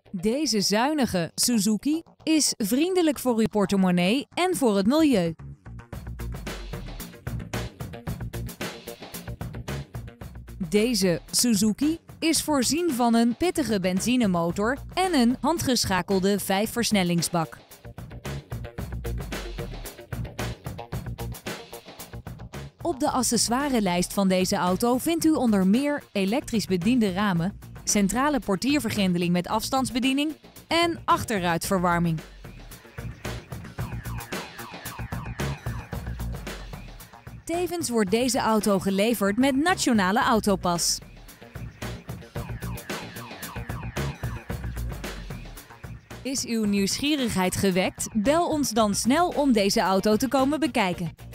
Deze zuinige Suzuki is vriendelijk voor uw portemonnee en voor het milieu. Deze Suzuki is voorzien van een pittige benzinemotor en een handgeschakelde 5-versnellingsbak. Op de accessoirelijst van deze auto vindt u onder meer elektrisch bediende ramen, centrale portiervergrendeling met afstandsbediening en achterruitverwarming. Tevens wordt deze auto geleverd met Nationale Autopas. Is uw nieuwsgierigheid gewekt? Bel ons dan snel om deze auto te komen bekijken.